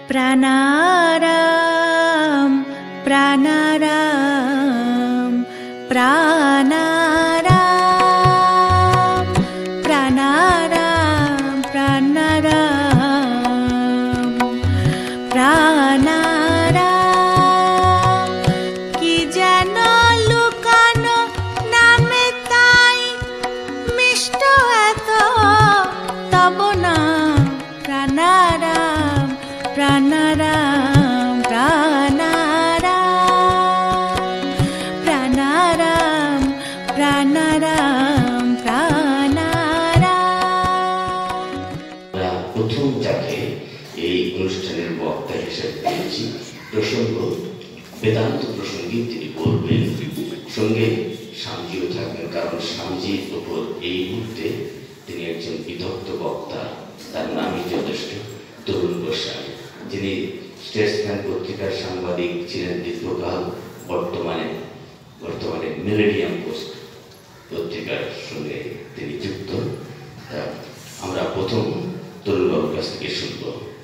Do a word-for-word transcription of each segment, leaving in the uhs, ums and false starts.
प्राणाराम प्राणाराम प्राणाराम प्राणाराम प्राणाराम प्राणाराम कि जेन लुकानो नामे ताई मिष्ट एत तब नाम प्राणाराम प्राणाराम प्राणाराम प्राणाराम प्राणाराम प्राणाराम। प्रथम যাকে এই অনুষ্ঠানের বক্তা হিসেবে পেয়েছি, প্রসঙ্গ বেদান্ত প্রসঙ্গে তিনি বলবেন, সঙ্গে স্বামীজিও থাকবেন, কারণ স্বামীজির উপর এই মুহূর্তে তিনি একজন বিদগ্ধ বক্তা, তার নামই যথেষ্ট। তরুণ গোস্বামী, যিনি স্টেটসম্যান পত্রিকার সাংবাদিক ছিলেন দীর্ঘকাল, বর্তমানে বর্তমানে মিলেনিয়াম পোস্ট পত্রিকার সঙ্গে তিনি যুক্ত। আমরা প্রথম তরুণবাবুর কাছ থেকে শুনব।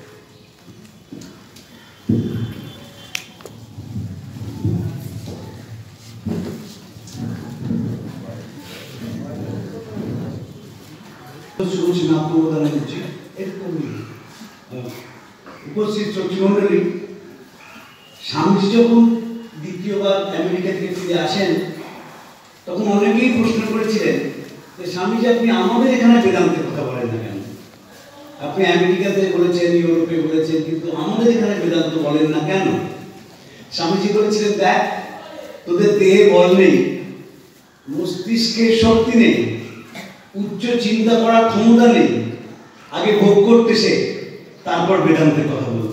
উপস্থিত শ্রোতৃমণ্ডলী, স্বামীজি যখন দ্বিতীয়বার আমেরিকা থেকে ফিরে আসেন তখন অনেকেই প্রশ্ন করেছিলেন যে স্বামীজি আপনি আমাদের এখানে বেদান্তের কথা বলেন না কেন? আপনি আমেরিকাতে বলেছেন, ইউরোপে বলেছেন, কিন্তু আমাদের এখানে বেদান্ত বলেন না কেন? স্বামীজি বলেছিলেন, দেখ, তোদের দেহে বল নেই, মস্তিষ্কের শক্তি নেই, উচ্চ চিন্তা করার ক্ষমতা নেই, আগে ভোগ করতে শেখ, তারপর বেদান্তের কথা বলব।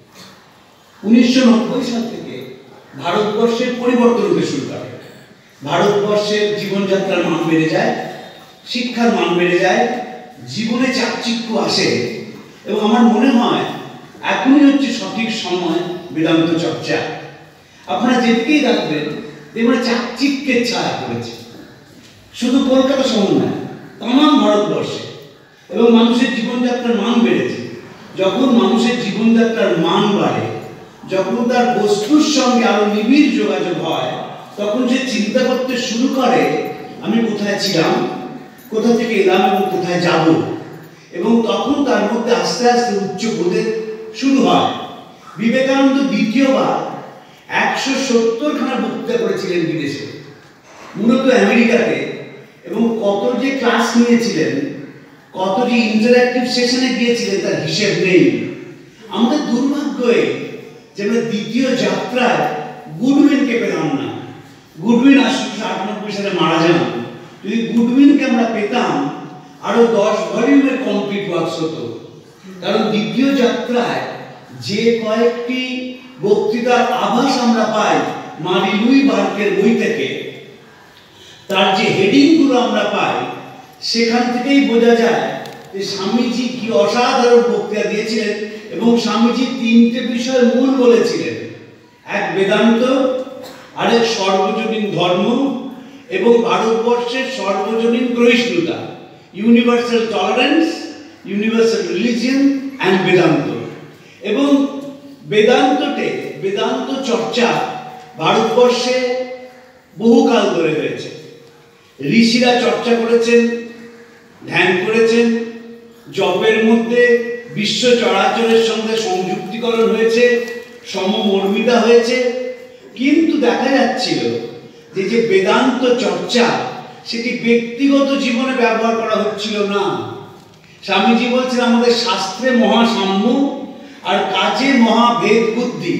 উনিশশো নব্বই সাল থেকে ভারতবর্ষের পরিবর্তন হতে শুরু করে। ভারতবর্ষের জীবনযাত্রার মান বেড়ে যায়, শিক্ষার মান বেড়ে যায়, জীবনে চাকচিক্য আসে, এবং আমার মনে হয় এখনই হচ্ছে সঠিক সময় বেদান্ত চর্চা। আপনারা যেদিকেই রাখবেন দেখবেন চাকচিক্যের ছায়া পড়েছে, শুধু কলকাতা শহর নয়, তামাম ভারতবর্ষে, এবং মানুষের জীবনযাত্রার মান বেড়েছে। যখন মানুষের জীবনযাত্রার মান বাড়ে, যখন তার বস্তুর সঙ্গে আরো নিবিড় যোগাযোগ হয়, তখন সে চিন্তা করতে শুরু করে আমি কোথায় ছিলাম, কোথা থেকে এলাম এবং কোথায় যাব, এবং তখন তার মধ্যে আস্তে আস্তে উচ্চ বোধের শুরু হয়। বিবেকানন্দ দ্বিতীয়বার একশো সত্তর খানা বক্তৃতা করেছিলেন বিদেশে, মূলত আমেরিকাতে, এবং কত যে ক্লাস নিয়েছিলেন, কত যে ইন্টারঅ্যাক্টিভ সেশনে গিয়েছিলেন তার হিসেব নেই। আমাদের দুর্ভাগ্য যে আমরা দ্বিতীয় যাত্রায় গুডউইনকে পেলাম না। গুডউইন আঠারোশো আটানব্বই সালে মারা যান। যদি গুডউইনকে আমরা পেতাম আরো দশ ভলিউমের কমপ্লিট ওয়ার্কস হতো, কারণ দ্বিতীয় যাত্রায় যে কয়েকটি বক্তৃতার আভাস আমরা পাই মারি লুই বার্কের বই থেকে, তার যে হেডিংগুলো আমরা পাই, সেখান থেকেই বোঝা যায় যে স্বামীজি কি অসাধারণ বক্তৃতা দিয়েছিলেন। এবং স্বামীজি তিনটে বিষয় মূল বলেছিলেন, এক বেদান্ত, আরেক সর্বজনীন ধর্ম, এবং ভারতবর্ষের সর্বজনীন গ্রহিষ্ণুতা, universal tolerance, universal religion and Vedanta. এবং বেদান্ততে বেদান্ত চর্চা ভারতবর্ষে বহুকাল ধরে হয়েছে। ঋষিরা চর্চা করেছেন, ধ্যান করেছেন, জপের মধ্যে বিশ্ব চরাচরের সঙ্গে সংযুক্তিকরণ হয়েছে, সমমর্মিতা হয়েছে, কিন্তু দেখা যাচ্ছিল যে যে বেদান্ত চর্চা সেটি ব্যক্তিগত জীবনে ব্যবহার করা হচ্ছিল না। স্বামীজি বলছেন আমাদের শাস্ত্রে মহাসাম্য আর কাজে মহাভেদ বুদ্ধি।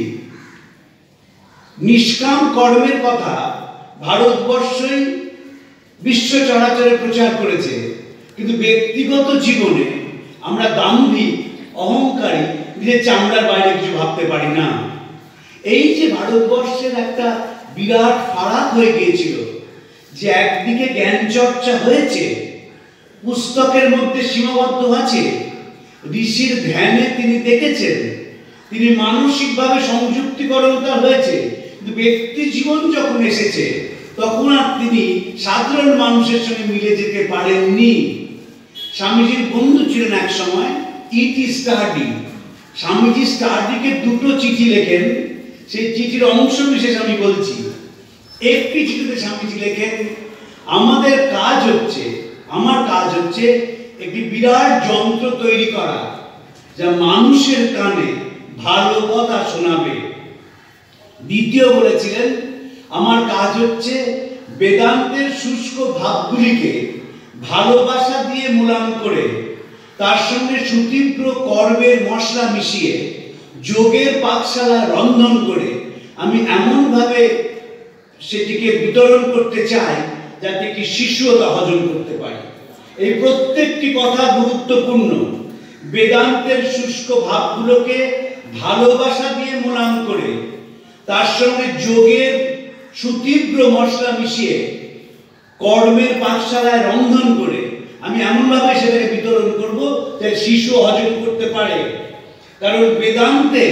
নিষ্কাম কর্মের কথা ভারতবর্ষই বিশ্ব চরাচরে প্রচার করেছে, কিন্তু ব্যক্তিগত জীবনে আমরা দাম্ভিক, অহংকারী, নিজের চামড়ার বাইরে কিছু ভাবতে পারি না। এই যে ভারতবর্ষের একটা বিরাট ফারাক হয়ে গিয়েছিল, যে একদিকে জ্ঞান চর্চা হয়েছে, পুস্তকের মধ্যে সীমাবদ্ধ আছে, ঋষির ধ্যানে তিনি দেখেছেন, তিনি মানসিকভাবে সংযুক্তিকরণ তার হয়েছে, কিন্তু ব্যক্তি জীবন যখন এসেছে তখন আর তিনি সাধারণ মানুষের সঙ্গে মিলে যেতে পারেননি। স্বামীজির বন্ধু ছিলেন এক সময় ইটি স্টার্ডি, স্বামীজি স্টারডিকে দুটো চিঠি লেখেন, সেই চিঠির অংশ বিশেষ আমি বলছি। একটি চিঠিতে স্বামীজি লেখেন, আমাদের কাজ হচ্ছে আমার কাজ হচ্ছে একটি বিরাট যন্ত্র তৈরি করা যা মানুষের কানে ভালো কথা শোনাবে। দ্বিতীয় বলেছিলেন, আমার কাজ হচ্ছে বেদান্তের শুষ্ক ভাবগুলিকে ভালোবাসা দিয়ে মোলাম করে তার সঙ্গে সুতীব্র কর্মের মশলা মিশিয়ে যোগের পাকশালা রন্ধন করে আমি এমনভাবে সেটিকে বিতরণ করতে চাই যাতে কি শিশুও তা হজম করতে পারে। এই প্রত্যেকটি কথা গুরুত্বপূর্ণ। বেদান্তের শুষ্ক ভাবগুলোকে ভালোবাসা দিয়ে মোলাম করে তার সঙ্গে যোগের সুতীব্র মশলা মিশিয়ে কর্মের পাঠশালায় রন্ধন করে আমি এমনভাবে সেটাকে বিতরণ করব যে শিশু হজম করতে পারে। কারণ বেদান্তে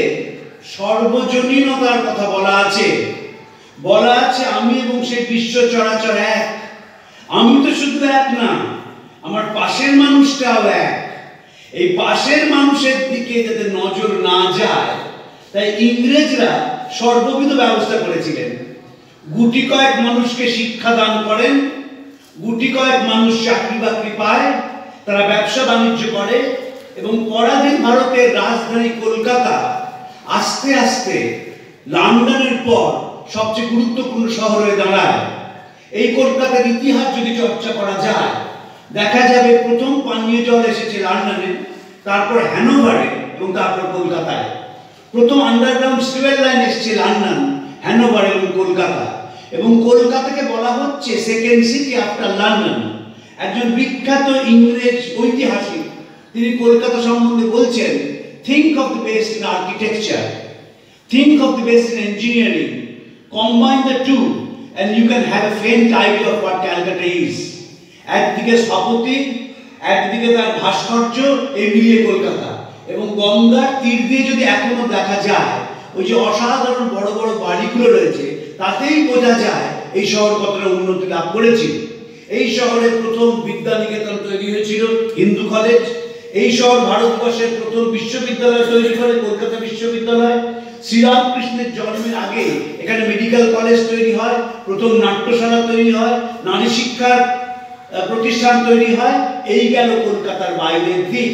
সর্বজনীনতার কথা বলা আছে, বলা আছে আমি এবং সেই বিশ্ব চরাচর এক। আমি তো শুধু এক না, আমার পাশের মানুষটাও এক। এই পাশের মানুষের দিকে যাতে নজর না যায় তাই ইংরেজরা সর্ববিধ ব্যবস্থা করেছিলেন। গুটি কয়েক মানুষকে শিক্ষা দান করেন, গুটি কয়েক মানুষ চাকরি বাকরি পায়, তারা ব্যবসা বাণিজ্য করে এবং পরাধীন ভারতের রাজধানী কলকাতা আস্তে আস্তে লন্ডনের পর সবচেয়ে গুরুত্বপূর্ণ শহর হয়ে দাঁড়ায়। এই কলকাতার ইতিহাস যদি চর্চা করা যায় দেখা যাবে প্রথম পানীয় জল এসেছে লন্ডনে, তারপর হ্যানোভারে এবং তারপর কলকাতায়। প্রথম আন্ডারগ্রাউন্ড সিভেল লাইন এসেছে লন্ডন, হ্যানোভার এবং কলকাতা। এবং কলকাতাকে বলা হচ্ছে সেকেন্ড সিটি আফটার লন্ডন। একজন বিখ্যাত ইংরেজ ঐতিহাসিক তিনি কলকাতা সম্বন্ধে বলছেন, think of the best in architecture, think of the best in engineering, combine the two and you can have a faint idea of what Calcutta is. একদিকে স্থপতি, একদিকে তার ভাস্কর্য, এই মিলিয়ে কলকাতা। এবং গঙ্গার তীর দিয়ে যদি এখনো দেখা যায় ওই যে অসাধারণ বড় বড় বাড়িগুলো রয়েছে, তাতেই বোঝা যায় এই শহর কতটা উন্নতি লাভ করেছিল। এই শহরে প্রথম বিদ্যানিকেতন তৈরি হয়েছিল, হিন্দু কলেজ। এই শহর ভারতবর্ষের প্রথম বিশ্ববিদ্যালয় তৈরি করে কলকাতা বিশ্ববিদ্যালয়। শ্রীরামকৃষ্ণের জন্মের আগে এখানে মেডিকেল কলেজ তৈরি হয়, প্রথম নাট্যশালা তৈরি হয়, নারী শিক্ষার প্রতিষ্ঠান তৈরি হয়। এই গেল কলকাতার বাইরের দিক।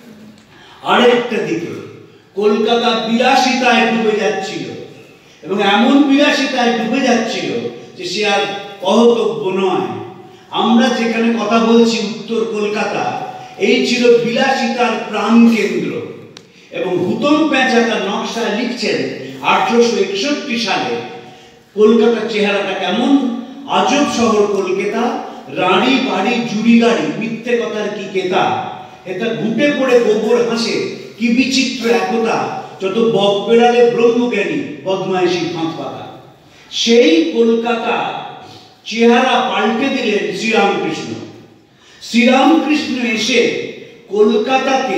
আরেকটা দিকে কলকাতা বিলাসিতায় ডুবে যাচ্ছিল এবং এমন বিলাসিতায় ডুবে যাচ্ছিল যে সে আর কহতব্য নয়। আমরা যেখানে কথা বলছি উত্তর কলকাতা, এই ছিল বিলাসিতার প্রাণ কেন্দ্র। এবং হুতম প্যাঁচা তার নকশায় লিখছেন আঠারোশো একষট্টি সালে কলকাতার চেহারাটা কেমন। আজব শহর কলকাতা, রাড়ি বাড়ি জুড়ি গাড়ি, মিথ্যে কথার কি কেতা, এটা ঘুটে পড়ে গোবর হাসে কি বিচিত্র একতা, যত বক বেড়ালে ব্রহ্মজ্ঞানী বদমাইশি ফাঁক পাতা। সেই কলকাতা চেহারা পাল্টে দিলেন শ্রীরামকৃষ্ণ। শ্রীরামকৃষ্ণ এসে কলকাতাকে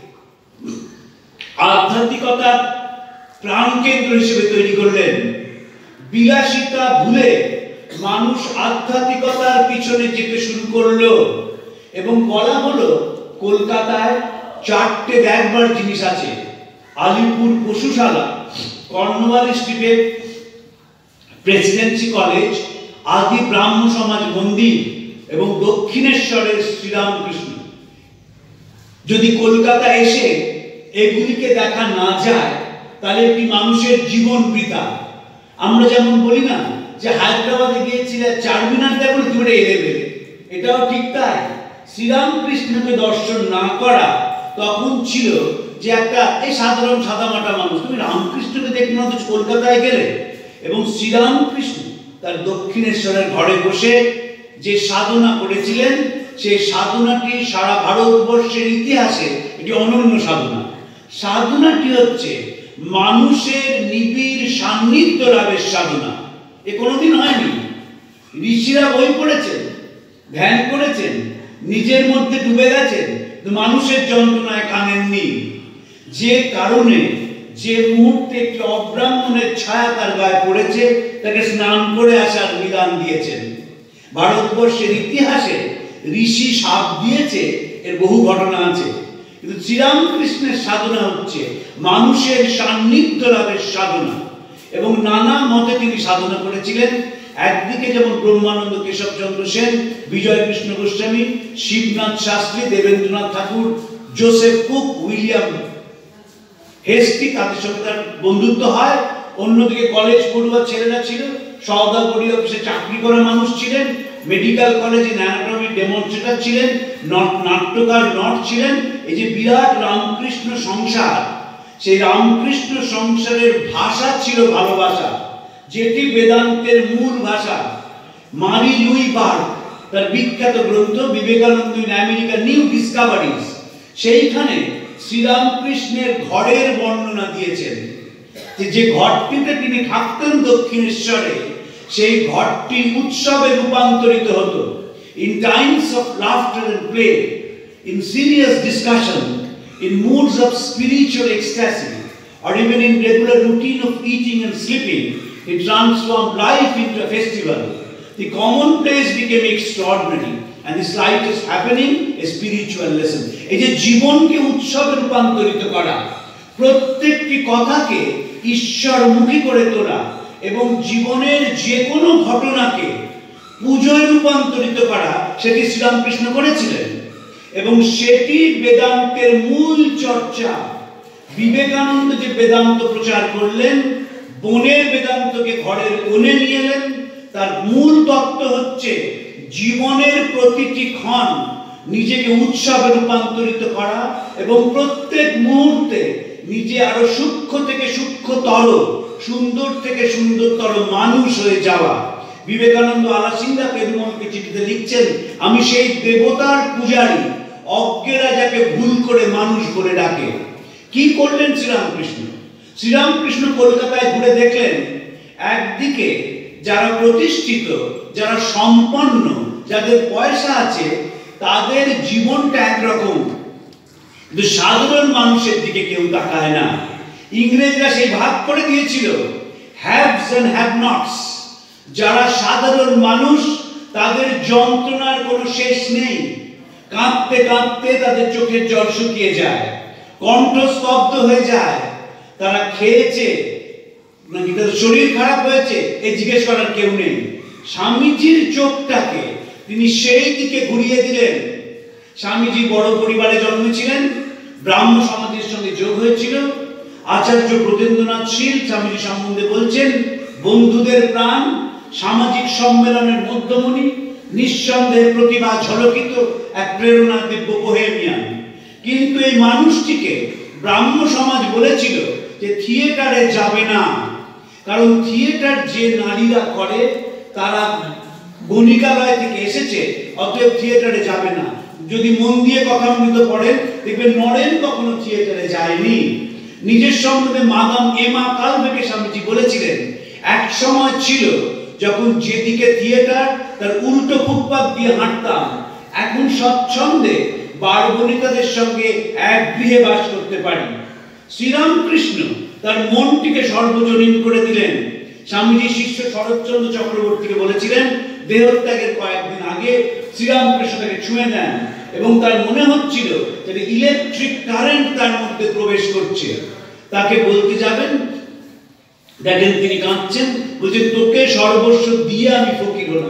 আধ্যাত্মিকতার প্রাণকেন্দ্র হিসেবে তৈরি করলেন। বিলাসিতা ভুলে মানুষ আধ্যাত্মিকতার পিছনে যেতে শুরু করলো এবং বলা হলো কলকাতায় চারটে দেখবার জিনিস আছে। আলিপুর পশুশালা, কর্নওয়ালিস স্ট্রিটের প্রেসিডেন্সি কলেজ, আদি ব্রাহ্ম সমাজ মন্দির এবং দক্ষিণেশ্বরের শ্রীরামকৃষ্ণ। যদি কলকাতা এসে এগুলিকে দেখা না যায় তাহলে একটি মানুষের জীবন বৃথা। আমরা যেমন বলি না যে হায়দ্রাবাদে গিয়েছিলে চারমিনার দেখো তুমি এলে বেলে, এটাও ঠিক তাই। শ্রীরামকৃষ্ণকে দর্শন না করা তখন ছিল যে একটা এই সাধারণ সাদামাটা মানুষ, তুমি রামকৃষ্ণকে দেখতে না তো কলকাতায় গেলে। এবং শ্রীরামকৃষ্ণ তার দক্ষিণেশ্বরের ঘরে বসে যে সাধনা করেছিলেন সেই সাধনাটি সারা ভারতবর্ষের ইতিহাসে এটি অনন্য সাধনা। সাধনাটি হচ্ছে মানুষের নিবিড় সান্নিধ্য লাভের সাধনা। এ কোনোদিন হয়নি। ঋষিরা বই পড়েছেন, ধ্যান করেছেন, নিজের মধ্যে ডুবে গেছেন, মানুষের যন্ত্রণায় কানেননি। যে কারণে যে মুহূর্তে একটি অব্রাহ্মণের ছায়া তার গায়ে পড়েছে তাকে স্নান করে আসার বিধান দিয়েছেন। ভারতবর্ষের ইতিহাসে ঋষি শাপ দিয়েছে এর বহু ঘটনা আছে, কিন্তু শ্রীরামকৃষ্ণের সাধনা হচ্ছে মানুষের সান্নিধ্য লাভের সাধনা, এবং নানা মতে তিনি সাধনা করেছিলেন। একদিকে যেমন Brahmananda, Keshabchandra Sen, Bijoy Krishna Goswami, Shibnath Shastri, Debendranath Thakur, Joseph Cook, William Hastie, তাদের সঙ্গে তার বন্ধুত্ব হয়। অন্যদিকে কলেজ পড়ুয়া ছেলেরা ছিল, সওদাগরি অফিসে চাকরি করা মানুষ ছিলেন, মেডিকেল কলেজে অ্যানাটমি ডেমনস্ট্রেটর ছিলেন, নাট্যকার নট ছিলেন। এই যে বিরাট রামকৃষ্ণ সংসার, সেই রামকৃষ্ণ সংসারের ভাষা ছিল ভালোবাসা, যেটি বেদান্তের মূল ভাষা। মারি লুই বার্গ তার বিখ্যাত গ্রন্থ Vivekananda in America new discoveries, সেইখানে শ্রীরামকৃষ্ণের ঘরের বর্ণনা দিয়েছেন, যে যে ঘরটিতে তিনি থাকতেন দক্ষিণেশ্বরে, সেই ঘরটি উৎসবে রূপান্তরিত হতো। In times of laughter and play, in serious discussion, in moods of spiritual ecstasy, or even in regular routine of eating and sleeping, he transformed life into a festival. The commonplace became extraordinary, and the slightest happening a spiritual lesson. এই যে জীবনকে উৎসবে রূপান্তরিত করা, প্রত্যেকটি কথাকে ঈশ্বরমুখী করে তোলা, এবং জীবনের যে কোনো ঘটনাকে পূজোয় রূপান্তরিত করা, সেটি শ্রীরামকৃষ্ণ করেছিলেন। এবং সেটি বেদান্তের মূল চর্চা। বিবেকানন্দ যে বেদান্ত প্রচার করলেন, বনের বেদান্তকে ঘরের কোণে নিয়ে এলেন। তার মূল তত্ত্ব হচ্ছে জীবনের প্রতিটি ক্ষণ নিজেকে উৎসবে রূপান্তরিত করা, এবং প্রত্যেক মুহূর্তে নিজে আরো সূক্ষ্ম থেকে সূক্ষ্মতর, সুন্দর থেকে সুন্দরতর মানুষ হয়ে যাওয়া। বিবেকানন্দ আলাসিঙ্গা পেরুমলকে চিঠিতে লিখছেন, আমি সেই দেবতার পূজারী, অজ্ঞেরা যাকে ভুল করে মানুষ বলে ডাকে। কি করলেন শ্রীরামকৃষ্ণ? শ্রীরামকৃষ্ণ কলকাতায় ঘুরে দেখলেন, একদিকে যারা প্রতিষ্ঠিত, যারা সম্পন্ন, যাদের পয়সা আছে, তাদের জীবনটা একরকম, কিন্তু সাধারণ মানুষের দিকে কেউ তাকায় না। ইংরেজরা সেই ভাগ করে দিয়েছিল, হ্যাভস এন্ড হ্যাভ নটস। যারা সাধারণ মানুষ, তাদের যন্ত্রণার কোনো শেষ নেই। কাঁদতে কাঁদতে তাদের চোখের জল শুকিয়ে যায়, কণ্ঠ স্তব্ধ হয়ে যায়। তারা খেয়েছে নাকি তাদের শরীর খারাপ হয়েছে, এই জিজ্ঞেস করার কেউ নেই। স্বামীজির চোখটাকে তিনি সেই দিকে ঘুরিয়ে দিলেন। স্বামীজি বড় পরিবারে জন্মেছিলেন, ব্রাহ্ম সমাজের সঙ্গে যোগ হয়েছিল। আচার্য ব্রজেন্দ্রনাথ শীল স্বামীজি সম্বন্ধে বলছেন, বন্ধুদের প্রাণ, সামাজিক সম্মেলনের মধ্যমণি, নিঃসন্দেহে প্রতিভা ঝলকিত এক প্রেরণা দিব্য বোহেমিয়ান। কিন্তু এই মানুষটিকে ব্রাহ্ম সমাজ বলেছিল যে থিয়েটারে যাবে না, কারণ থিয়েটার যে নারীরা করে তারা বণিকালয় থেকে এসেছে, অতএব থিয়েটারে যাবে না। যদি মন দিয়ে কথামৃত পড়েন দেখবেন নরেন কখনো থিয়েটারে যায়নি। নিজের সম্বন্ধে মাদাম এমা কালবেকে স্বামীজি বলেছিলেন, এক সময় ছিল যখন যেদিকে থিয়েটার তার উল্টো ফুটপাত দিয়ে হাঁটতাম, এখন স্বচ্ছন্দে বারবণিকাদের সঙ্গে এক গৃহে বাস করতে পারি। শ্রীরামকৃষ্ণ তার মনটিকে সর্বজনীন করে দিলেন। স্বামীজি শিষ্য শরৎচন্দ্র চক্রবর্তীকে বলেছিলেন, দেহত্যাগের কয়েকদিন আগে শ্রীরামকৃষ্ণ তাকে ছুঁয়ে দেন, এবং তার মনে হচ্ছিল যে ইলেকট্রিক কারেন্ট তার মধ্যে প্রবেশ করছে। তাকে বলতে যাবেন, দেখেন তিনি কাঁদছেন, বলছেন, তোকে সর্বস্ব দিয়ে আমি ফকির হলাম।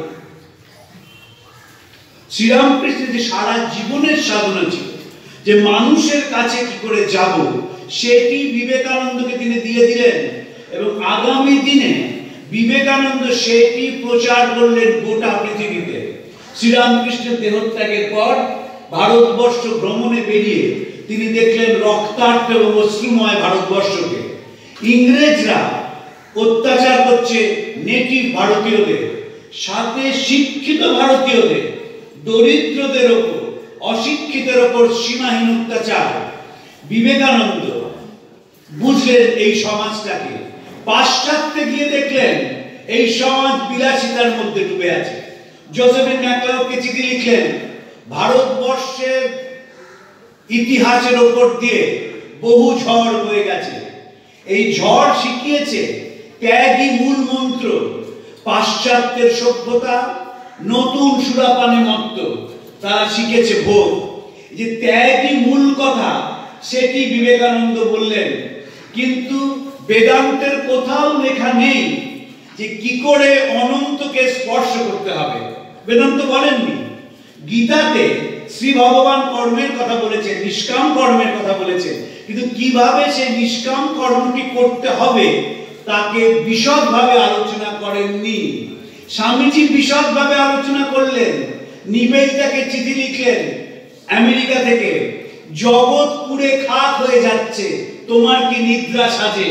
শ্রীরামকৃষ্ণের যে সারা জীবনের সাধনা ছিল, যে মানুষের কাছে কি করে যাব, সেটি বিবেকানন্দকে তিনি দিয়ে দিলেন, এবং আগামী দিনে বিবেকানন্দ সেটি প্রচার করলেন গোটা পৃথিবীতে। শ্রীরামকৃষ্ণের দেহত্যাগের পর ভারতবর্ষ ভ্রমণে বেরিয়ে তিনি দেখলেন রক্তাক্ত এবং অশ্রুময় ভারতবর্ষকে। ইংরেজরা অত্যাচার করছে নেটিভ ভারতীয়দের, সাথে শিক্ষিত ভারতীয়দের, দরিদ্রদের ওপর, অশিক্ষিতের ওপর সীমাহীন অত্যাচার। বিবেকানন্দ বুঝলেন এই সমাজটাকে, পাশ্চাত্যে গিয়ে দেখলেন এই সমাজ বিলাসিতার মধ্যে ডুবে আছে। জোসেফিন ম্যাকলাউডকে চিঠি লিখলেন, ভারতবর্ষের ইতিহাসের ওপর দিয়ে বহু ঝড় বয়ে গেছে, এই ঝড় শিখিয়েছে ত্যাগই মূল মন্ত্র। পাশ্চাত্যের সভ্যতা নতুন সুরাপানে মত্ত, তারা শিখেছে ভোগ। যে ত্যাগই মূল কথা সেটি বিবেকানন্দ বললেন। কিন্তু বেদান্তের কোথাও লেখা নেই যে কি করে অনন্তকে স্পর্শ করতে হবে। বেদান্ত বলেননি। গীতাতে শ্রী ভগবান কর্মের কথা বলেছেন, নিষ্কাম কর্মের কথা বলেছেন, কিন্তু কিভাবে সেই নিষ্কাম কর্মটি করতে হবে তাকে বিশদভাবে আলোচনা করেননি। স্বামীজি বিশদভাবে আলোচনা করলেন। নিবেদিতাকে চিঠি লিখলেন আমেরিকা থেকে, জগৎ পুড়ে খাক হয়ে যাচ্ছে, তোমার কি নিদ্রা সাজে।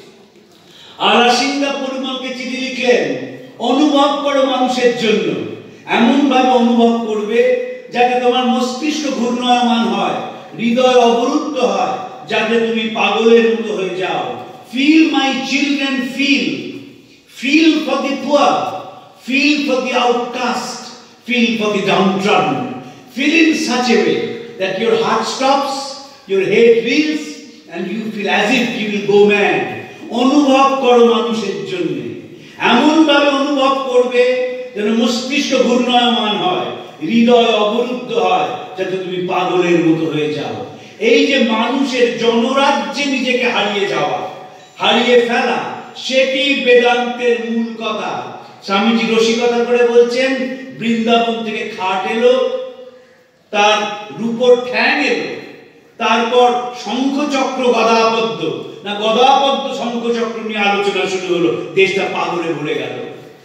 আলাসিঙ্গা পরিমলকে চিঠি লিখলেন, অনুভব করো মানুষের জন্য, এমন ভাবে অনুভব করবে যাতে তোমার মস্তিষ্ক ঘূর্ণায়মান হয়, হৃদয় অবরুদ্ধ হয়, যাতে তুমি পাগলের মতো হয়ে যাও। Feel my children, feel feel for the poor, feel for the outcast, feel for the downtrodden, feel in such a way that your heart stops, your head reels, and you feel as if you will go mad. অনুভব করো মানুষের জন্য, এমন ভাবে অনুভব করবে যেন মস্তিষ্ক ঘূর্ণায়মান হয়, হৃদয় অবরুদ্ধ হয়, যাতে তুমি পাগলের মতো হয়ে যাও। এই যে মানুষের জনরাজ্যে নিজেকে হারিয়ে যাওয়া, হারিয়ে ফেলা, সেটি বেদান্তের মূল কথা। স্বামীজি রসিকতা করে বলছেন, বৃন্দাবন থেকে খাট এলো, তার রূপর ঠ্যাং এলো, তারপর শঙ্খচক্র গদাপদ্ম, না গদাপদ্ম শঙ্খচক্র নিয়ে আলোচনা শুরু হলো, দেশটা পাগলে ভরে গেল।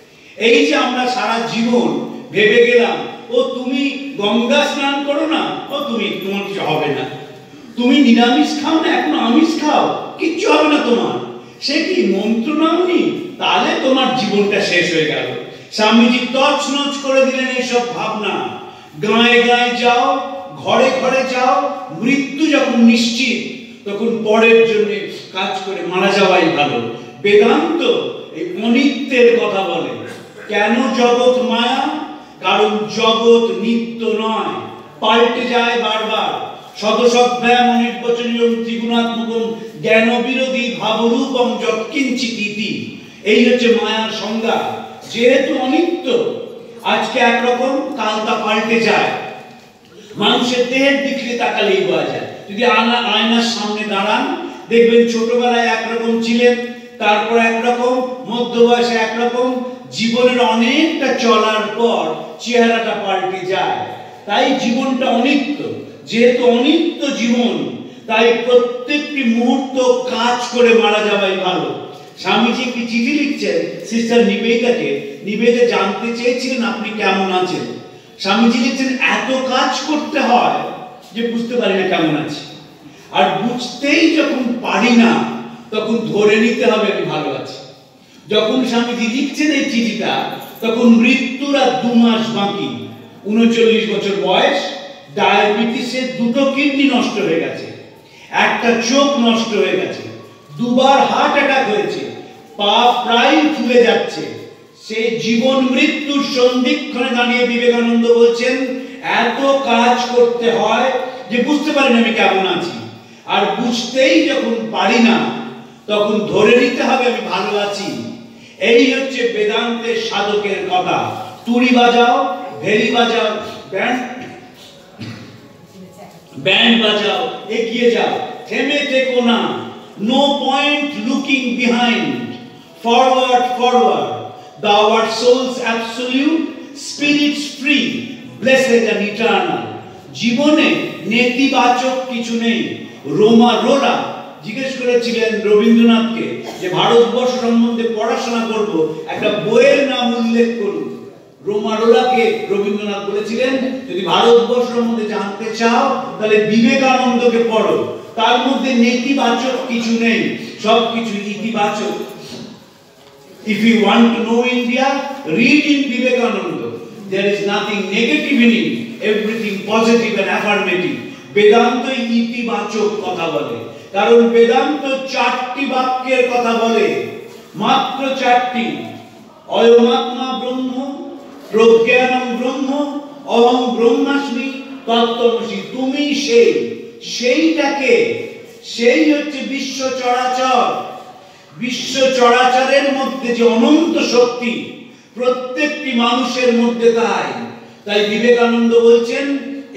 এই যে আমরা সারা জীবন ভেবে গেলাম, ও তুমি গঙ্গা স্নান করো না, ও তুমি তোমার কিছু হবে না, তুমি নিরামিষ খাও না, এখন আমিষ খাও, কিচ্ছু হবে না তোমার, সে কি মন্ত্র নাওনি, তাহলে তোমার জীবনটা শেষ হয়ে গেল। স্বামীজি তছনছ করে দিলেন এইসব ভাবনা। গায়ে গায়ে যাও, ঘরে ঘরে যাও, মৃত্যু যখন নিশ্চিত তখন পরের জন্য কাজ করে মারা যাওয়াই ভালো। বেদান্ত এই অনিত্যের কথা বলে। কেন জগৎ মায়া? কারণ জগৎ নিত্য নয়, পাল্টে যায় বারবার। শতসৎব্যাম অনির্বচনীয়ম ত্রিগুণাত্মকম জ্ঞান বিরোধী ভাবরূপম যৎকিঞ্চিৎ ইতি। এই হচ্ছে মায়ার সংজ্ঞা। যেহেতু অনিত্য, আজকে একরকম, কাল তা পাল্টে যায়। মানুষের দেহের দিকে তাকালেই বোঝা যায়। যদি আয়না আয়নার সামনে দাঁড়ান, দেখবেন ছোটবেলায় একরকম ছিলেন, তারপর একরকম, মধ্য বয়সে একরকম, জীবনের অনেকটা চলার পর চেহারাটা পাল্টে যায়। তাই জীবনটা অনিত্য। যেহেতু অনিত্য জীবন, তাই প্রত্যেকটি মুহূর্ত কাজ করে মারা যাওয়াই ভালো। স্বামীজি কি চিঠি লিখছেন সিস্টার নিবেদিতাকে, নিবেদিতা জানতে চেয়েছিলেন আপনি কেমন আছেন। স্বামীজি লিখছেন, এত কাজ করতে হয় যে বুঝতে পারি না কেমন আছি, আর বুঝতেই যখন পারি না তখন ধরে নিতে হবে আমি ভালো আছি। যখন স্বামীজি লিখছেন এই চিঠিটা, তখন মৃত্যুর আর দু মাস বাকি। উনচল্লিশ বছর বয়স, ডায়াবেটিসের দুটো কিডনি নষ্ট হয়ে গেছে, একটা চোখ নষ্ট হয়ে গেছে, দুবার হার্ট অ্যাটাক হয়েছে, পা প্রায় ফুলে যাচ্ছে। সেই জীবন মৃত্যুর সন্ধিক্ষণে দাঁড়িয়ে বিবেকানন্দ বলছেন, এত কাজ করতে হয় যে বুঝতে পারি না আমি কেমন আছি, আর বুঝতেই যখন পারি না তখন ধরে নিতে হবে আমি ভালো আছি। এই হচ্ছে বেদান্তের সাধকের কথা। তুড়ি বাজাও, ভেরি বাজাও, ব্যান্ড ব্যান্ড বাজাও, এগিয়ে যাও, থেমে থেকো না। No point looking behind, forward, forward. Thou art soul's absolute, spirit's free, blessed and eternal. জীবনে নেতিবাচক কিছু নেই। রোমা রোলা জিজ্ঞেস করেছিলেন রবীন্দ্রনাথকে যে ভারতবর্ষ সম্বন্ধে পড়াশোনা করব, একটা বইয়ের নাম উল্লেখ করুন। রোমা রোলাকে রবীন্দ্রনাথ বলেছিলেন, যদি ভারতবর্ষ সম্বন্ধে জানতে চাও তাহলে বিবেকানন্দকে পড়ো, তার মধ্যে নেতিবাচক কিছু নেই, সবকিছু ইতিবাচক। If you want to know India, read in Vivekananda. There is nothing negative in it, everything positive and affirmative. Vedanta ইতিবাচক কথা বলে, কারণ বেদান্ত চারটি বাক্যের কথা বলে, মাত্র চারটি। অয়মাত্মা ব্রহ্ম, প্রজ্ঞানম ব্রহ্ম, অহং ব্রহ্মাস্মি, তত্ত্বমসি। তুমি সেই, সেইটাকে, সেই হচ্ছে বিশ্ব চরাচর। বিশ্ব চরাচরের মধ্যে যে অনন্ত শক্তি, প্রত্যেকটি মানুষের মধ্যে তাই। তাই বিবেকানন্দ বলছেন,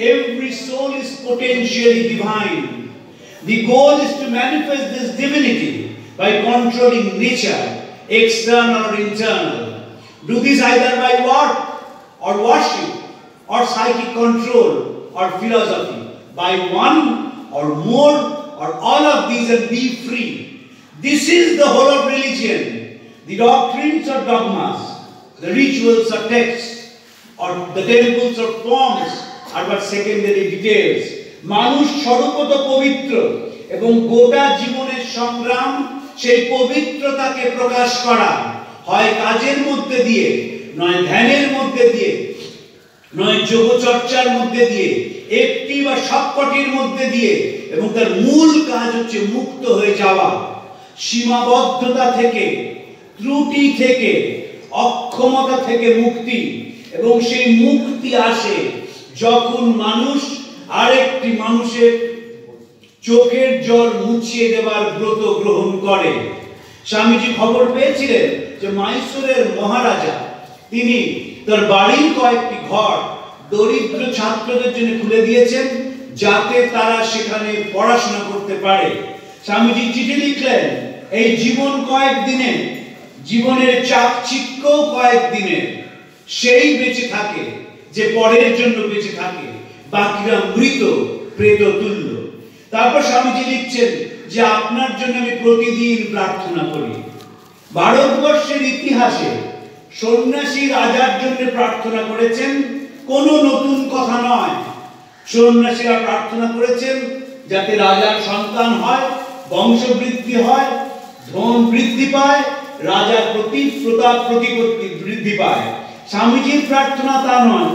every soul is potentially divine. The goal is to manifest this divinity by controlling nature, external or internal. Do this either by work or worship or psychic control or philosophy, by one or more or all of these, and be free. This is the whole of religion. The doctrines or dogmas, the rituals or texts, or the temples or forms are but secondary details. মানুষ স্বরূপত পবিত্র এবং গোটা জীবনের সংগ্রাম সেই পবিত্রতাকে প্রকাশ করা, হয় কাজের মধ্যে দিয়ে, নয় ধ্যানের মধ্যে দিয়ে, নয় যোগচর্চার মধ্যে দিয়ে, একটি বা সবকটির মধ্যে দিয়ে, এবং তার মূল কাজ হচ্ছে মুক্ত হয়ে যাওয়া সীমাবদ্ধতা থেকে, ত্রুটি থেকে, অক্ষমতা থেকে মুক্তি। এবং সেই মুক্তি আসে যখন মানুষ আরেকটি মানুষের চোখের জল মুছিয়ে দেওয়ার ব্রত গ্রহণ করে। স্বামীজি খবর পেয়েছিলেন যে মাইসোরের মহারাজা তিনি তার বাড়ির কয়েকটি ঘর দরিদ্র ছাত্রদের জন্য খুলে দিয়েছেন যাতে তারা সেখানে পড়াশোনা করতে পারে। স্বামীজি চিঠি লিখলেন, এই জীবন কয়েকদিনে, জীবনের চাকচিক্য কয়েকদিনে, সেই বেঁচে থাকে যে পরের জন্য বেঁচে থাকে, বাকিরা মৃত প্রেত তুল্য। তারপর স্বামীজি লিখছেন যে আপনার জন্য আমি প্রতিদিন প্রার্থনা করি। ভারতবর্ষের ইতিহাসে সন্ন্যাসী রাজার জন্য প্রার্থনা করেছেন, কোনো নতুন কথা নয়। সন্ন্যাসীরা প্রার্থনা করেছেন যাতে রাজার সন্তান হয়, বংশবৃদ্ধি হয়, ধন বৃদ্ধি পায়, রাজার প্রতি প্রতাপ প্রতিপত্তি বৃদ্ধি পায়। স্বামীজির প্রার্থনা তা নয়।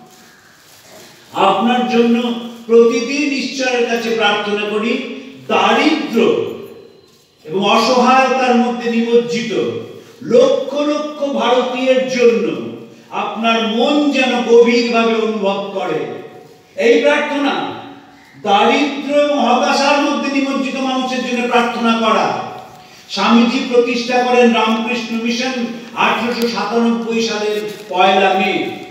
আপনার জন্য প্রতিদিন ঈশ্বরের কাছে প্রার্থনা করি দারিদ্র এবং অসহায়তার মধ্যে নিমজ্জিত লক্ষ লক্ষ ভারতীয়ের জন্য আপনার মন যেন গভীরভাবে অনুভব করে। এই প্রার্থনা দারিদ্র এবং হতাশার মধ্যে নিমজ্জিত মানুষের জন্য প্রার্থনা করা। স্বামীজি প্রতিষ্ঠা করেন রামকৃষ্ণ মিশন আঠারোশো সাতানব্বই সালের পয়লা মে।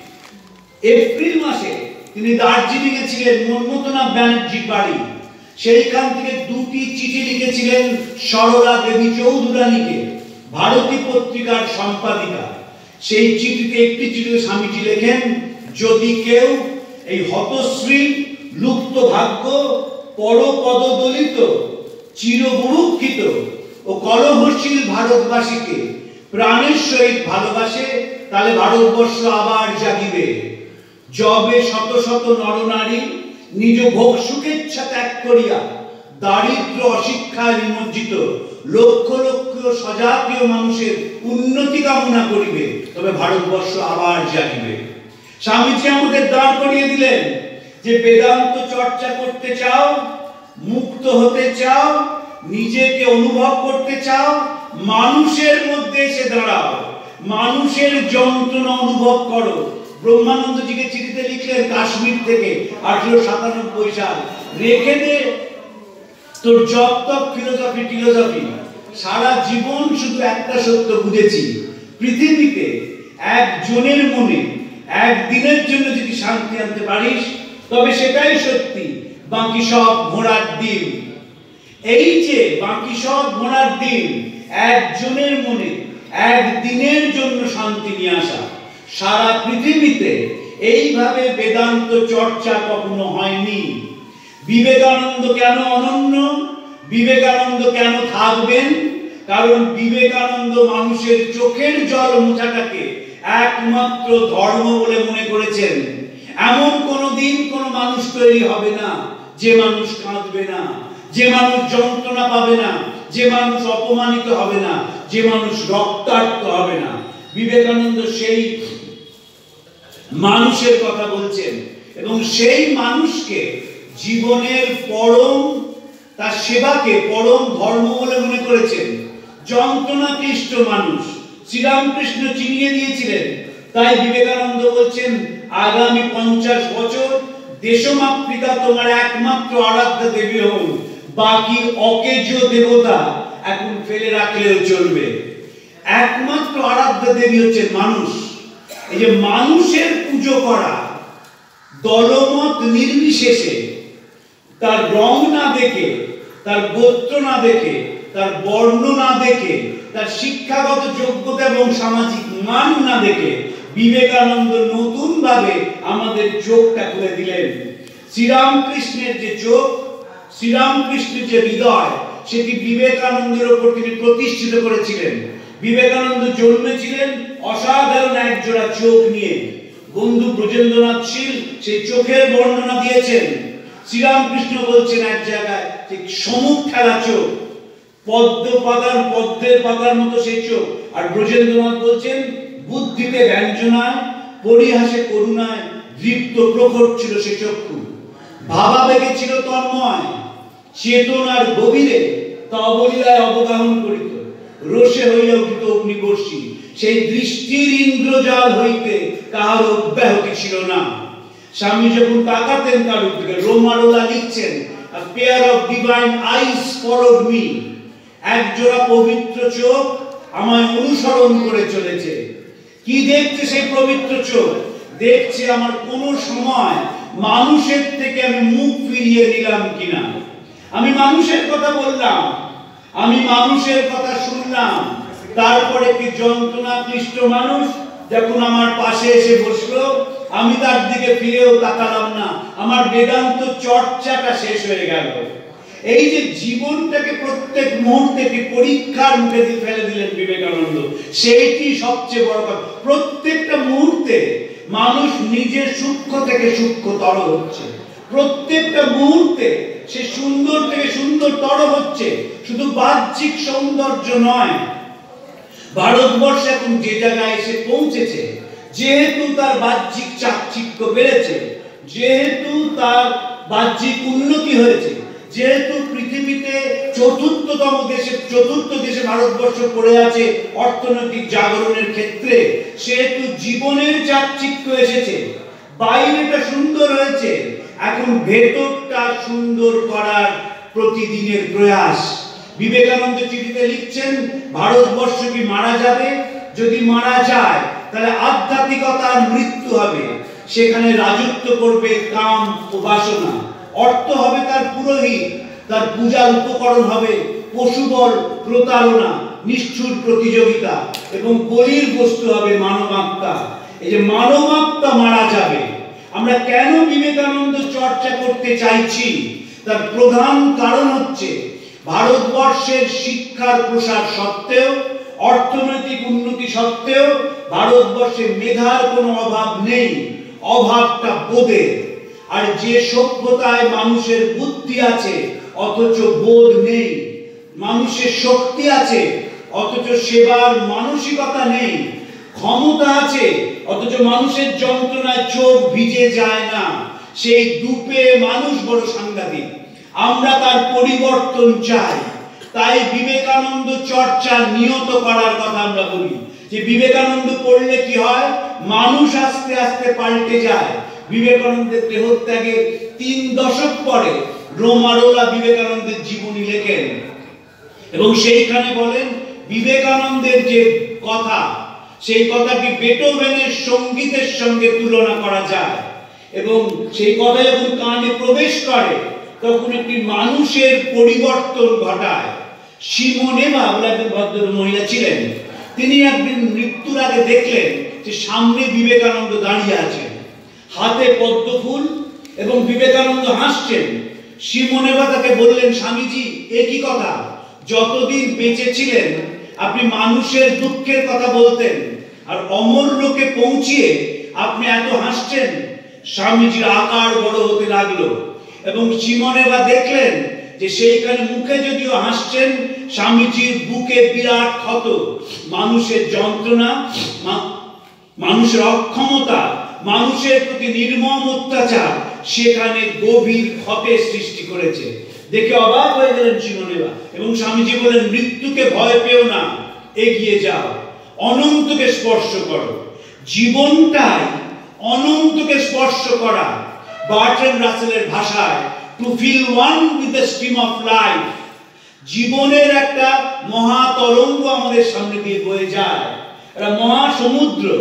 এপ্রিল মাসে তিনি দার্জিলিং এ ছিলেন মন্মথনাথ ব্যানার্জির বাড়ি। সেইখান থেকে দুটি চিঠি লিখেছিলেন সরলা দেবী চৌধুরানীকে, ভারতী পত্রিকার সম্পাদিকা। সেই চিঠিতে একটি চিঠিতে স্বামীজি লেখেন, যদি কেউ এই হতশ্রী লুপ্ত ভাগ্য পরপদদলিত চিরবুভুক্ষিত ও কলহশীল ভারতবাসীকে প্রাণের সহিত ভালোবাসে, তাহলে ভারতবর্ষ আবার জাগিবে। যবে শত শত নরনারী নিজ ভোগ সুখেচ্ছা ত্যাগ করিয়া দারিদ্র অশিক্ষায় নিমজ্জিত লক্ষ লক্ষ স্বজাতীয় মানুষের উন্নতি কামনা করিবে, তবে ভারতবর্ষ আবার জাগিবে। স্বামীজি আমাদের দাঁড় করিয়ে দিলেন যে বেদান্ত চর্চা করতে চাও, মুক্ত হতে চাও, নিজেকে অনুভব করতে চাও, মানুষের মধ্যে এসে দাঁড়াও, মানুষের যন্ত্রণা অনুভব করো। ব্রহ্মানন্দজিকে চিঠিতে লিখলেন কাশ্মীর থেকে আঠারোশো সাতানব্বই সাল, রেখে দে তোর জব তব ফিলোসফি টিলোসফি, সারা জীবন শুধু একটা সত্য বুঝেছি, পৃথিবীতে একজনের মনে একদিনের জন্য যদি শান্তি আনতে পারিস তবে সেটাই সত্যি, বাকি সব ঘোড়ার ডিম। এই যে বাকি সব ঘোড়ার ডিম, একজনের মনে একদিনের জন্য শান্তি নিয়ে আসা, সারা পৃথিবীতে এইভাবে বেদান্ত চর্চা কখনো হয়নি। বিবেকানন্দ কেন অনন্য? বিবেকানন্দ কেন থাকবেন? কারণ বিবেকানন্দ মানুষের চোখের জল মোছাটাকে একমাত্র ধর্ম বলে মনে করেছেন। এমন কোনদিন কোন মানুষ তৈরি হবে না যে মানুষ কাঁদবে না, যে মানুষ যন্ত্রণা পাবে না, যে মানুষ অপমানিত হবে না, যে মানুষ রক্তাক্ত হবে না। বিবেকানন্দ সেই মানুষের কথা বলছেন এবং সেই মানুষকে জীবনের পরম, তার সেবাকে পরম ধর্ম বলে মনে করেছেন। যন্ত্রণা ক্লিষ্ট মানুষ শ্রীরামকৃষ্ণ চিনিয়ে দিয়েছিলেন। তাই বিবেকানন্দ বলছেন, আগামী পঞ্চাশ বছর দেশমাতৃকা তোমার একমাত্র আরাধ্যা দেবী হন, বাকি অকেজ দেবতা এখন ফেলে রাখলেও চলবে। একমাত্র আরাধ্য দেবী হচ্ছে মানুষ। এই যে মানুষের পুজো করা, দলমত নির্বিশেষে, তার রং না দেখে, তার গোত্র না দেখে, তার বর্ণ না দেখে, তার শিক্ষাগত যোগ্যতা এবং সামাজিক মান না দেখে বিবেকানন্দ নতুন ভাবে আমাদের চোখটা খুলে দিলেন। শ্রীরামকৃষ্ণের যে চোখ, শ্রীরামকৃষ্ণের যে হৃদয়, সেটি বিবেকানন্দের উপর তিনি প্রতিষ্ঠিত করেছিলেন। বিবেকানন্দ জন্মেছিলেন অসাধারণ একজোড়া চোখ নিয়ে। বন্ধু ব্রজেন্দ্রনাথ শীল সেই চোখের বর্ণনা দিয়েছেন। শ্রীরামকৃষ্ণ বলছেন এক জায়গায় যে সমুখ খেলা চোখ, পদ্ম পাতার পদ্মের পাতার মতো সেই চোখ। আর ব্রজেন্দ্রনাথ বলছেন বুদ্ধিতে ব্যঞ্জনায়, পরিহাসে করুণায় দীপ্ত প্রখর ছিল সে চক্ষু। ভাবাবেগে ছিল তন্ময়, চেতনার গভীরে তা অবলীলায় অবগাহন করিত। রোষে হইয়া উঠিত অগ্নিবর্ষী, সেই দৃষ্টির ইন্দ্রজাল হইতে কাহার অব্যাহতি ছিল না। স্বামী যখন তাকাতেন তার দিকে, রোমারোলা লিখছেন, a pair of divine eyes followed me, একজোড়া পবিত্র চোখ আমায় অনুসরণ করে চলেছে। কি দেখছে সেই পবিত্র চোখ? দেখছে আমার কোন সময় মানুষের থেকে আমি মুখ ফিরিয়ে নিলাম কিনা। আমি মানুষের কথা বললাম, আমি মানুষের কথা শুনলাম, তারপরে কি যন্ত্রণা ক্লিষ্ট মানুষ যখন আমার পাশে এসে বসলো, আমি তার দিকে ফিরেও তাকালাম না, আমার বেদান্ত চর্চাটা শেষ হয়ে গেল। এই যে জীবনটাকে প্রত্যেক মুহূর্তে একটি পরীক্ষার মুখে দিয়ে ফেলে দিলেন বিবেকানন্দ, সেইটি সবচেয়ে বড় কথা। প্রত্যেকটা মুহূর্তে মানুষ নিজের সূক্ষ্ম থেকে সূক্ষ্মতর হচ্ছে, প্রত্যেকটা মুহূর্তে সে সুন্দর থেকে সুন্দরতর হচ্ছে, শুধু বাহ্যিক সৌন্দর্য নয়। ভারতবর্ষ এখন যে জায়গায় এসে পৌঁছেছে, যেহেতু তার বাহ্যিক চাকচিক্য বেড়েছে, যেহেতু তার বাহ্যিক উন্নতি হয়েছে, যেহেতু পৃথিবীতে চতুর্থতম দেশে চতুর্থ দেশে ভারতবর্ষ পড়ে আছে অর্থনৈতিক জাগরণের ক্ষেত্রে, সেহেতু জীবনের চাকচিক্য এসেছে, বাইরেটা সুন্দর হয়েছে, এখন ভেতরটা সুন্দর করার প্রতিদিনের প্রয়াস। বিবেকানন্দ চিঠিতে লিখছেন, ভারতবর্ষ কি মারা যাবে? যদি মারা যায় তাহলে আধ্যাত্মিকতার মৃত্যু হবে, সেখানে রাজত্ব করবে কাম ও বাসনা, অর্থ হবে তার পুরোহিত, তার পূজার উপকরণ হবে পশুবল, প্রতারণা, নিষ্ঠুর প্রতিযোগিতা, এবং বলির বস্তু হবে মানবাত্মা। এই যে মানবাত্মা মারা যাবে, আমরা কেন বিবেকানন্দ চর্চা করতে চাইছি, তার প্রধান কারণ হচ্ছে ভারতবর্ষের শিক্ষার প্রসার সত্ত্বেও, অর্থনৈতিক উন্নতি সত্ত্বেও ভারতবর্ষে মেধার কোনো অভাব নেই, অভাবটা বোধের। আর যে সভ্যতায় মানুষের বুদ্ধি আছে অথচ বোধ নেই, মানুষের শক্তি আছে অথচ সেবার মানসিকতা নেই, ক্ষমতা আছে অথচ মানুষের যন্ত্রণায় চোখ ভিজে যায় না, সেই দুপে মানুষ বড় সাংঘাতিক। আমরা তার পরিবর্তন চাই, তাই বিবেকানন্দ চর্চা নিয়ত করার কথা আমরা বলি। যে বিবেকানন্দ পড়লে কি হয়, মানুষ আস্তে আস্তে পাল্টে যায়। বিবেকানন্দের দেহত্যাগের তিন দশক পরে রোমারোলা বিবেকানন্দের জীবনী লেখেন এবং সেইখানে বলেন বিবেকানন্দের যে কথা, সেই কথাটি বেটোভেনের সঙ্গীতের সঙ্গে তুলনা করা যায়, এবং সেই কথা যখন কানে প্রবেশ করে তখন একটি মানুষের পরিবর্তন ঘটায়। সিমোনেভা বলে একজন ভদ্র মহিলা ছিলেন, তিনি একদিন মৃত্যুর আগে দেখলেন যে সামনে বিবেকানন্দ দাঁড়িয়ে আছেন, হাতে পদ্ম ফুল, এবং বিবেকানন্দ হাসছেন। সিমোনেভা তাকে বললেন, স্বামীজি এ কি কথা, যতদিন বেঁচে ছিলেন আপনি মানুষের দুঃখের কথা বলতেন, আর অমর লোকে পৌঁছিয়ে আপনি এত হাসছেন। স্বামীজির আকার বড় হতে লাগলো এবং সিমোনেভা দেখলেন যে সেইখানে মুখে যদিও হাসছেন, স্বামীজির বুকে বিরাট ক্ষত, মানুষের যন্ত্রণা, মানুষের অক্ষমতা, মানুষের প্রতি নির্মম অত্যাচার সেখানে গভীর ক্ষতের সৃষ্টি করেছে। দেখে অবাক হয়ে গেলেন সিমোনেভা, এবং স্বামীজি বলেন, মৃত্যুকে ভয় পেও না, এগিয়ে যাও, অনন্তকে স্পর্শ করো। জীবনটাই অনন্তকে স্পর্শ করা। বার্ট্রান্ড রাসেলের ভাষায়, to feel one with the stream of life. জীবনের একটা মহা তরঙ্গ আমাদের সামনে দিয়ে বয়ে যায়, একটা মহা সমুদ্র,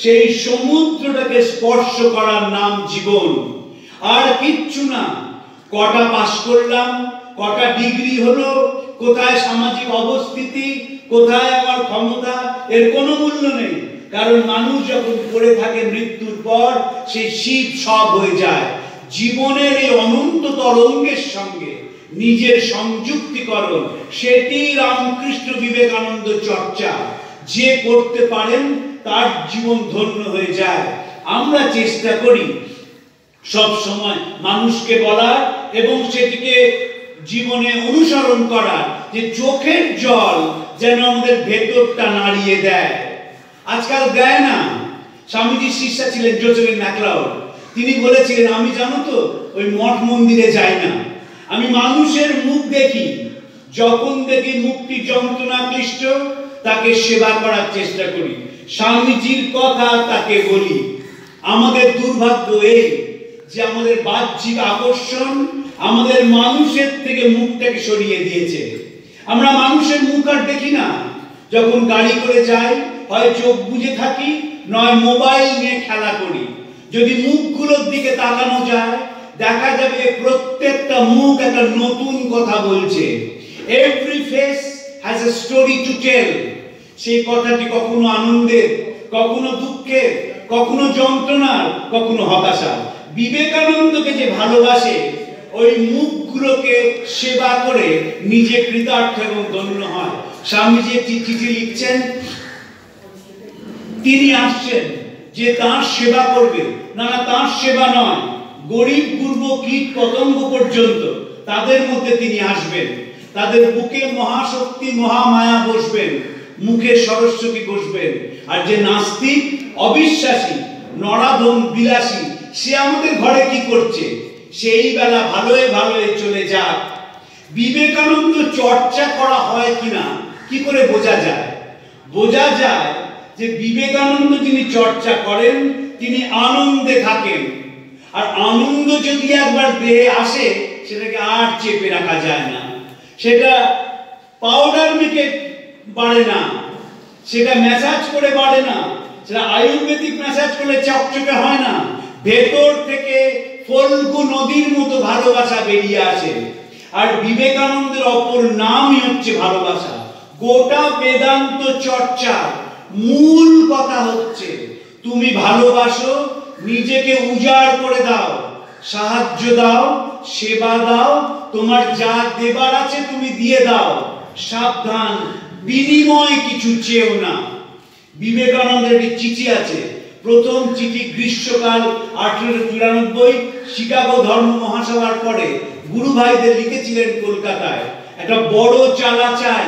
সেই সমুদ্রটাকে স্পর্শ করার নাম জীবন, আর কিচ্ছু না। কটা পাস করলাম, কটা ডিগ্রি হলো, কোথায় সামাজিক অবস্থিতি, কোথায় আমার ক্ষমতা, এর কোনো মূল্য নেই। কারণ মানুষ যখন পড়ে থাকে মৃত্যুর পর, সেই শিব সব হয়ে যায়। জীবনের এই অনন্ত তরঙ্গের সঙ্গে নিজের সংযুক্তিকরণ, সেটি রামকৃষ্ণ বিবেকানন্দ চর্চা। যে করতে পারেন তার জীবন ধন্য হয়ে যায়। আমরা চেষ্টা করি সব সময় মানুষকে বলার এবং সেটিকে জীবনে অনুসরণ করার, যে চোখের জল যেন আমাদের ভেতরটা নাড়িয়ে দেয়। আজকাল দেয় না। স্বামীজির শিষ্যা ছিলেন জোসেফিন ম্যাকলাউড, তিনি বলেছিলেন, আমি জানো তো ওই মঠ মন্দিরে যাই না, আমি মানুষের মুখ দেখি, যখন দেখি মুখটি যন্ত্রণা ক্লিষ্ট তাকে সেবা করার চেষ্টা করি, স্বামীজির কথা তাকে বলি। আমাদের দুর্ভাগ্য এই যে আমাদের বাহ্যিক আকর্ষণ আমাদের মানুষের থেকে মুখটাকে সরিয়ে দিয়েছে। আমরা মানুষের মুখ আর দেখি না। যখন গাড়ি করে যাই, হয় চোখ বুজে থাকি, নয় মোবাইল নিয়ে খেলা করি। যদি মুখগুলোর দিকে তাকানো যায়, দেখা যাবে প্রত্যেকটা মুখ একটা নতুন কথা বলছে। Every face has a story to tell. সেই কথাটি কখনো আনন্দের, কখনো দুঃখের, কখনো যন্ত্রণার, কখনো হতাশা। বিবেকানন্দকে যে ভালোবাসে, ওই মুখগুলোকে সেবা করে নিজে কৃতার্থ এবং ধন্য হয়। স্বামীজি একটি চিঠি লিখছেন, তিনি আসছেন যে তাঁর সেবা করবে, না না তাঁর সেবা নয়, গরিব গুরব কীট পতঙ্গ পর্যন্ত তাদের মধ্যে তিনি আসবেন। তাদের বুকে মহাশক্তি মহামায়া বসবেন, মুখে সরস্বতী বসবেন। আর যে নাস্তিক, অবিশ্বাসী, নরাধম, বিলাসী, সে আমাদের ঘরে কি করছে? সেই বেলা ভালোয় ভালোয় চলে যাক। বিবেকানন্দ চর্চা করা হয় কিনা কি করে বোঝা যায়? বোঝা যায় যে বিবেকানন্দ যিনি চর্চা করেন তিনি আনন্দে থাকেন। আর আনন্দ যদি একবার দেহে আসে, সেটাকে আর চেপে রাখা যায় না। সেটা পাউডার মেখে বাড়ে না, সেটা ম্যাসাজ করে বাড়ে না, সেটা আয়ুর্বেদিক ম্যাসাজ করলে চকচকে হয় না। ভেতর থেকে ফল্গু নদীর মতো ভালোবাসা বেরিয়ে আসে। আর বিবেকানন্দের অপর নামই হচ্ছে ভালোবাসা। গোটা বেদান্ত চর্চার মূল কথা হচ্ছে, তুমি ভালোবাসো, নিজেকে উজাড় করে দাও, সাহায্য দাও, সেবা দাও, তোমার যা দেবার আছে তুমি দিয়ে দাও, সাবধান, বিনিময় কিছু চেও না। বিবেকানন্দের একটি চিঠি আছে, প্রথম চিঠি গ্রীষ্মকাল আঠারোশো চুরানব্বই, শিকাগো ধর্ম মহাসভার পরে গুরু ভাইদের লিখেছিলেন কলকাতায়, একটা বড় চালা চাই।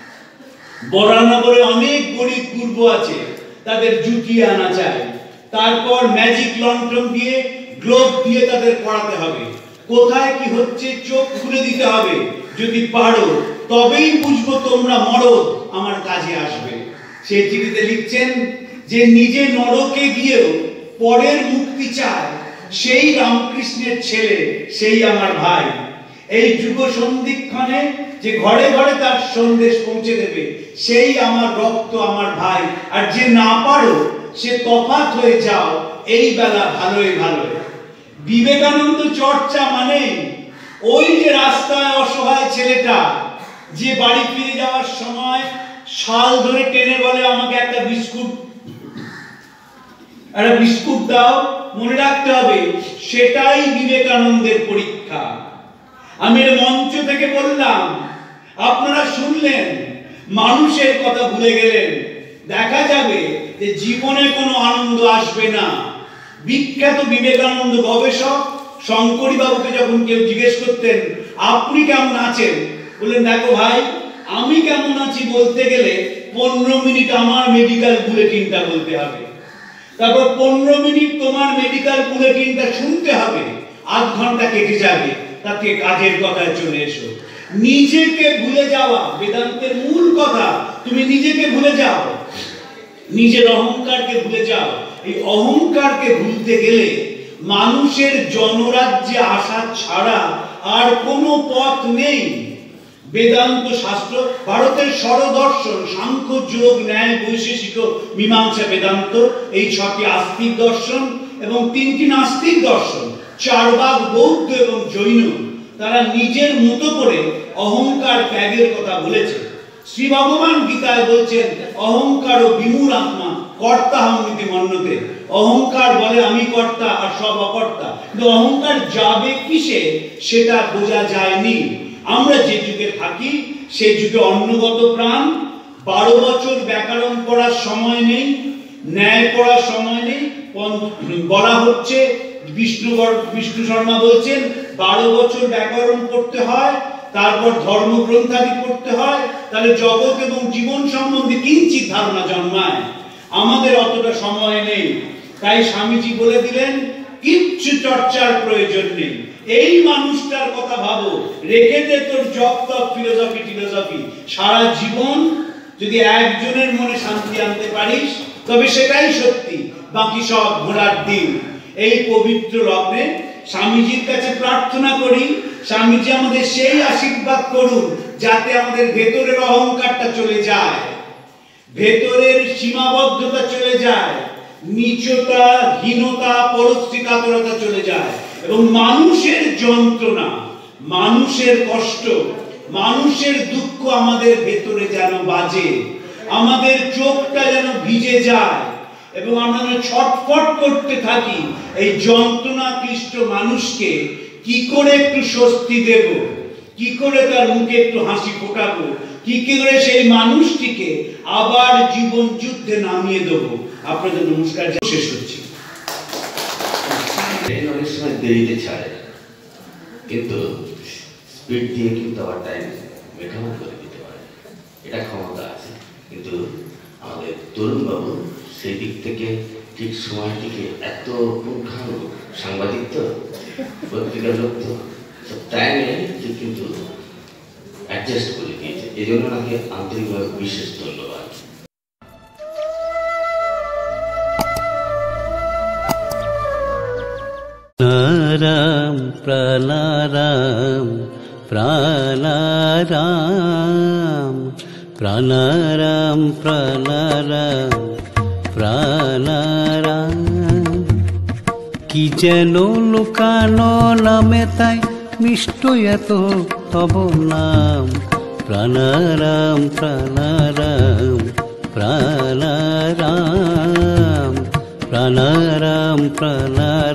বরানগরে অনেক গরিব গুরব আছে, তাদের জুটিয়ে আনা চাই। তারপর ম্যাজিক লন্ঠন দিয়ে, গ্লোব দিয়ে তাদের পড়াতে হবে। কোথায় কি হচ্ছে চোখ খুলে দিতে হবে। যদি পারো তবেই বুঝবো তোমরা মরদ আমার কাজে আসবে। সেই চিঠিতে লিখছেন যে নিজে নরকে গিয়েও পরের মুক্তি চায়, সেই রামকৃষ্ণের ছেলে, সেই আমার ভাই। এই যুগ সন্ধিক্ষণে যে ঘরে ঘরে তার সন্দেশ পৌঁছে দেবে, সেই আমার রক্ত, আমার ভাই। আর যে না পারো সে তফাৎ হয়ে যাও, এই বেলা ভালোই ভালোই। বিবেকানন্দ চর্চা মানে ওই যে রাস্তায় অসহায় ছেলেটা, যে বাড়ি ফিরে যাওয়ার সময় শাল ধরে টেনে বলে, আমাকে একটা বিস্কুট একটা বিস্কুট দাও। মনে রাখতে হবে, সেটাই বিবেকানন্দের পরীক্ষা। আমি এর মঞ্চ থেকে বললাম, আপনারা শুনলেন, মানুষের কথা ভুলে গেলেন। দেখা যাবে যে জীবনে কোনো আনন্দ আসবে না। বিখ্যাত বিবেকানন্দ গবেষক শঙ্করী বাবুকে যখন কেউ জিজ্ঞেস করতেন, আপনি কেমন আছেন, বললেন, দেখো ভাই, আমি কেমন আছি বলতে গেলে পনেরো মিনিট আমার মেডিকেল বুলেটিনটা বলতে হবে, তারপর পনেরো মিনিট তোমার মেডিকেল বুলেটিনটা শুনতে হবে, আধ ঘন্টা কেটে যাবে, তাতে কাজের কথায় চলে এসো। নিজেকে ভুলে যাওয়া বেদান্তের মূল কথা। তুমি নিজেকে ভুলে যাও, নিজের অহংকারকে ভুলে যাও। এই অহংকারকে ভুলতে গেলে মানুষের জনরাজ্যে আসা ছাড়া আর কোনো পথ নেই। বেদান্ত শাস্ত্র, ভারতের ষড়দর্শন সাংখ্য, যোগ, ন্যায়, বৈশেষিক, মীমাংসা, বেদান্ত, এই ছটি আস্তিক দর্শন এবং তিনটি নাস্তিক দর্শন, চারবাক, বৌদ্ধ এবং জৈন, তারা নিজের মতো করে অহংকার ত্যাগের কথা বলেছে। শ্রী ভগবান গীতায় বলছেন অহংকার ও বিমূঢ় আত্মা কর্তা হমিতি মন্যতে। অহংকার বলে আমি কর্তা আর সব অকর্তা, কিন্তু অহংকার যাবে কিসে সেটা বোঝা যায়নি। আমরা যে যুগে থাকি সেই যুগে অন্নগত প্রাণ, বারো বছর ব্যাকরণ পড়ার সময় নেই, ন্যায় পড়ার সময় নেই। বলা হচ্ছে বিষ্ণু বিষ্ণু শর্মা বলছেন বারো বছর ব্যাকরণ পড়তে হয়, তারপর ধর্মগ্রন্থাদি পড়তে হয়, তাহলে জগৎ এবং জীবন সম্বন্ধে কিঞ্চিত ধারণা জন্মায়। আমাদের অতটা সময় নেই, তাই স্বামীজি বলে দিলেন কিচ্ছু চর্চার প্রয়োজন নেই। এই মানুষটার কথা ভাবো, রেখে দে তোর জব তপ ফিলোসফি টিলোসফি। সারা জীবন যদি একজনের মনে শান্তি আনতে পারিস তবে সেটাই সত্যি, বাকি সব ঘোড়ার ডিম। এই পবিত্র লগ্নে স্বামীজির কাছে প্রার্থনা করি, স্বামীজি আমাদের সেই আশীর্বাদ করুন যাতে আমাদের ভেতরের অহংকারটা চলে যায়, ভেতরের সীমাবদ্ধতা চলে যায়, নীচতা, হীনতা, পরশ্রী কাতরতা চলে যায়, এবং মানুষের যন্ত্রণা, মানুষের কষ্ট, মানুষের দুঃখ আমাদের ভেতরে যেন বাজে, আমাদের চোখটা যেন ভিজে যায় এবং আমরা ছটফট করতে থাকি এই যন্ত্রণা ক্লিষ্ট মানুষকে কি করে একটু স্বস্তি দেব, কি করে তার মুখে একটু হাসি ফোটাবো, কি করে সেই মানুষটিকে আবার জীবন যুদ্ধে নামিয়ে দেবো। আপনাদের নমস্কার, শেষ হচ্ছে। অনেক সময় দেরিতে ছাড়ে, কিন্তু স্পিড দিয়ে কিন্তু আবার টাইম মেকানো করে দিতে পারে, এটা ক্ষমতা আছে। কিন্তু আমাদের তরুণ বাবু সেই দিক থেকে ঠিক সময়টিকে এত পুঙ্খানুপুঙ্খ, সাংবাদিক তো, পত্রিকার লোক তো, সব টাইমে ঠিক কিন্তু অ্যাডজাস্ট করে দিয়েছে। এই জন্য নাকি আন্তরিকভাবে বিশেষ ধন্যবাদ। প্রাণারাম প্রাণারাম প্রাণারাম প্রাণারাম প্রাণারাম প্রাণারাম। কি যেন লুকানো নামে তাই মিষ্ট এত তব নাম। প্রাণারাম প্রাণারাম প্রাণারাম প্রাণারাম প্রাণারাম।